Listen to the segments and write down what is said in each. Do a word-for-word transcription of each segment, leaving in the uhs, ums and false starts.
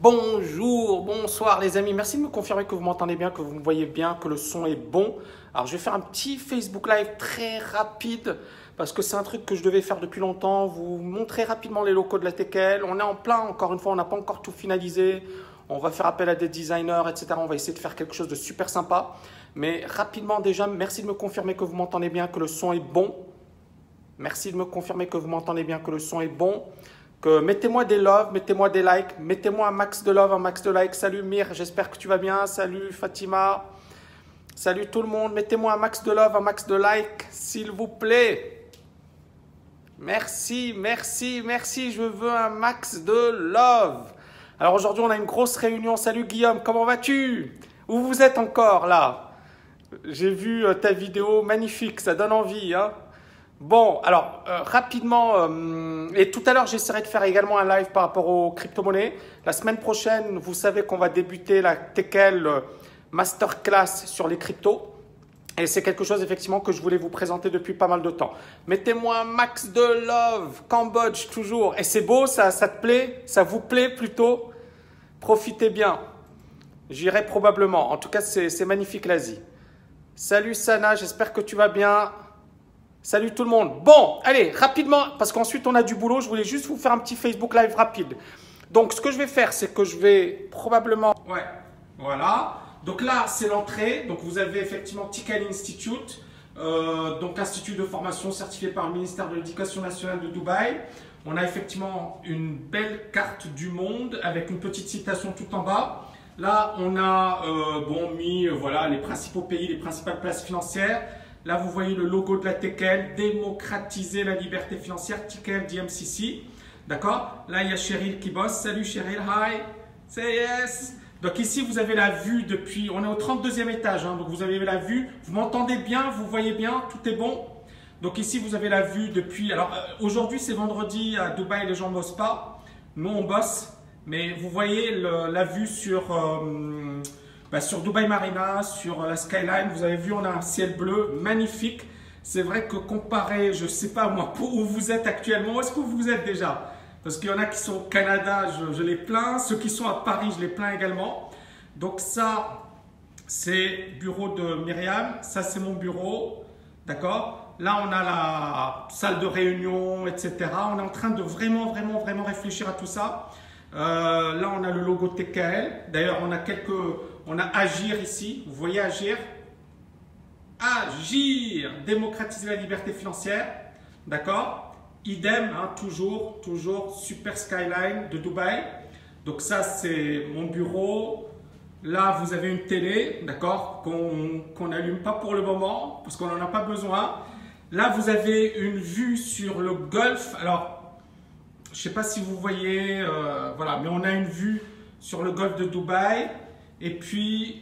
Bonjour, bonsoir les amis, merci de me confirmer que vous m'entendez bien, que vous me voyez bien, que le son est bon. Alors je vais faire un petit Facebook Live très rapide parce que c'est un truc que je devais faire depuis longtemps, vous montrer rapidement les locaux de la T K L. On est en plein, encore une fois, on n'a pas encore tout finalisé, on va faire appel à des designers, et cetera. On va essayer de faire quelque chose de super sympa. Mais rapidement déjà, merci de me confirmer que vous m'entendez bien, que le son est bon. Merci de me confirmer que vous m'entendez bien, que le son est bon. Que mettez-moi des loves, mettez-moi des likes, mettez-moi un max de love, un max de likes. Salut Mir, j'espère que tu vas bien. Salut Fatima. Salut tout le monde. Mettez-moi un max de love, un max de likes, s'il vous plaît. Merci, merci, merci. Je veux un max de love. Alors aujourd'hui, on a une grosse réunion. Salut Guillaume, comment vas-tu? Où vous êtes encore là? J'ai vu ta vidéo, magnifique, ça donne envie, hein. Bon, alors, euh, rapidement, euh, et tout à l'heure, j'essaierai de faire également un live par rapport aux crypto-monnaies. La semaine prochaine, vous savez qu'on va débuter la T K L Masterclass sur les cryptos. Et c'est quelque chose, effectivement, que je voulais vous présenter depuis pas mal de temps. Mettez-moi un max de love, Cambodge, toujours. Et c'est beau, ça, ça te plaît? Ça vous plaît plutôt? Profitez bien. J'irai probablement. En tout cas, c'est magnifique l'Asie. Salut Sana, j'espère que tu vas bien. Salut tout le monde. Bon, allez, rapidement, parce qu'ensuite on a du boulot, je voulais juste vous faire un petit Facebook Live rapide. Donc, ce que je vais faire, c'est que je vais probablement… Ouais, voilà. Donc là, c'est l'entrée. Donc, vous avez effectivement T K L Institute, euh, donc institut de formation certifié par le ministère de l'Éducation nationale de Dubaï. On a effectivement une belle carte du monde avec une petite citation tout en bas. Là, on a euh, bon, mis euh, voilà, les principaux pays, les principales places financières. Là, vous voyez le logo de la T K L, démocratiser la liberté financière, T K L D M C C. D'accord? Là, il y a Cheryl qui bosse. Salut Cheryl, hi, say yes. Donc ici, vous avez la vue depuis, on est au trente-deuxième étage, hein, donc vous avez la vue. Vous m'entendez bien, vous voyez bien, tout est bon. Donc ici, vous avez la vue depuis, alors euh, aujourd'hui, c'est vendredi à Dubaï, les gens ne bossent pas. Nous, on bosse, mais vous voyez le, la vue sur… Euh, Bah, sur Dubaï Marina, sur la skyline, vous avez vu, on a un ciel bleu magnifique. C'est vrai que comparé, je ne sais pas moi, pour où vous êtes actuellement, où est-ce que vous êtes déjà? Parce qu'il y en a qui sont au Canada, je, je les plains. Ceux qui sont à Paris, je les plains également. Donc ça, c'est bureau de Myriam. Ça, c'est mon bureau. D'accord? Là, on a la salle de réunion, et cetera. On est en train de vraiment, vraiment, vraiment réfléchir à tout ça. Euh, là, on a le logo T K L. D'ailleurs, on a quelques… On a Agir ici, vous voyez Agir. Agir, démocratiser la liberté financière, d'accord. Idem, hein, toujours, toujours, super skyline de Dubaï. Donc ça, c'est mon bureau. Là, vous avez une télé, d'accord, qu'on qu'on n'allume pas pour le moment, parce qu'on n'en a pas besoin. Là, vous avez une vue sur le golfe. Alors, je ne sais pas si vous voyez, euh, voilà, mais on a une vue sur le golfe de Dubaï. Et puis,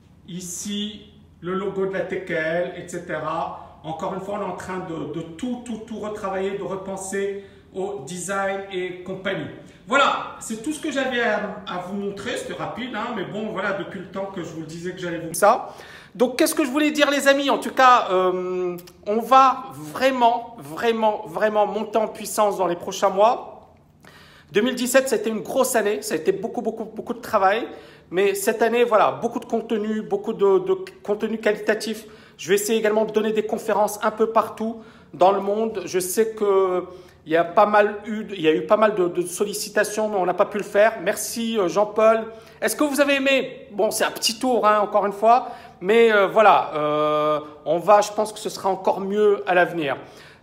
ici, le logo de la T K L, et cetera. Encore une fois, on est en train de, de tout, tout, tout retravailler, de repenser au design et compagnie. Voilà, c'est tout ce que j'avais à, à vous montrer. C'était rapide, hein, mais bon, voilà, depuis le temps que je vous le disais que j'allais vous… Ça. Donc, qu'est-ce que je voulais dire, les amis? En tout cas, euh, on va vraiment, vraiment, vraiment monter en puissance dans les prochains mois. deux mille dix-sept, ça a été une grosse année. Ça a été beaucoup, beaucoup, beaucoup de travail. Mais cette année, voilà, beaucoup de contenu, beaucoup de, de contenu qualitatif. Je vais essayer également de donner des conférences un peu partout dans le monde. Je sais qu'il y a pas mal eu, il y a eu pas mal de, de sollicitations, mais on n'a pas pu le faire. Merci Jean-Paul. Est-ce que vous avez aimé? Bon, c'est un petit tour, hein, encore une fois. Mais euh, voilà, euh, on va, je pense que ce sera encore mieux à l'avenir.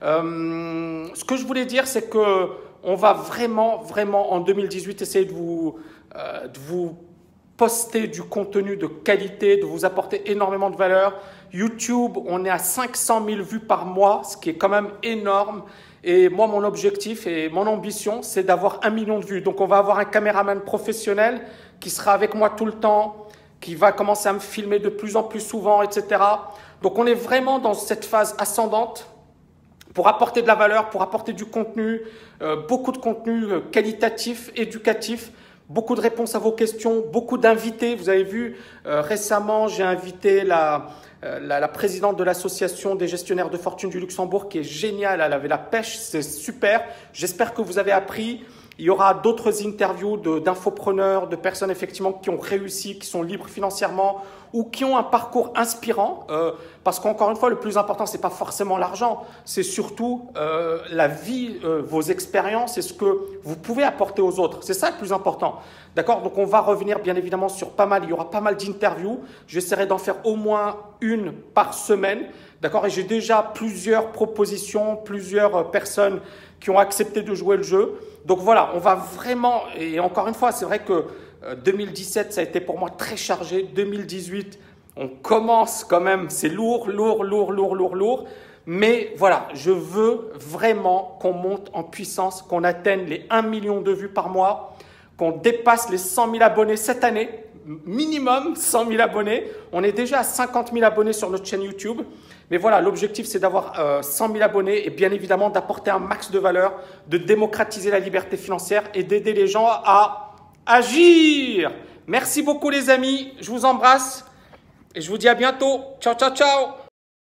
Euh, ce que je voulais dire, c'est que on va vraiment, vraiment en deux mille dix-huit essayer de vous, euh, de vous poster du contenu de qualité, de vous apporter énormément de valeur. YouTube, on est à cinq cent mille vues par mois, ce qui est quand même énorme. Et moi, mon objectif et mon ambition, c'est d'avoir un million de vues. Donc, on va avoir un caméraman professionnel qui sera avec moi tout le temps, qui va commencer à me filmer de plus en plus souvent, et cetera. Donc, on est vraiment dans cette phase ascendante pour apporter de la valeur, pour apporter du contenu, euh, beaucoup de contenu euh, qualitatif, éducatif. Beaucoup de réponses à vos questions, beaucoup d'invités. Vous avez vu, euh, récemment, j'ai invité la, euh, la, la présidente de l'association des gestionnaires de fortune du Luxembourg qui est géniale. Elle avait la pêche, c'est super. J'espère que vous avez appris. Il y aura d'autres interviews d'infopreneurs, de, de personnes effectivement qui ont réussi, qui sont libres financièrement ou qui ont un parcours inspirant. Euh, parce qu'encore une fois, le plus important, ce n'est pas forcément l'argent, c'est surtout euh, la vie, euh, vos expériences et ce que vous pouvez apporter aux autres. C'est ça le plus important. D'accord? Donc on va revenir bien évidemment sur pas mal, il y aura pas mal d'interviews. J'essaierai d'en faire au moins une par semaine. D'accord? Et j'ai déjà plusieurs propositions, plusieurs personnes qui ont accepté de jouer le jeu. Donc voilà, on va vraiment, et encore une fois, c'est vrai que deux mille dix-sept, ça a été pour moi très chargé. deux mille dix-huit, on commence quand même, c'est lourd, lourd, lourd, lourd, lourd, lourd. Mais voilà, je veux vraiment qu'on monte en puissance, qu'on atteigne les un million de vues par mois, qu'on dépasse les cent mille abonnés cette année, minimum cent mille abonnés. On est déjà à cinquante mille abonnés sur notre chaîne YouTube. Mais voilà, l'objectif, c'est d'avoir euh, cent mille abonnés et bien évidemment d'apporter un max de valeur, de démocratiser la liberté financière et d'aider les gens à agir. Merci beaucoup les amis, je vous embrasse et je vous dis à bientôt. Ciao, ciao, ciao.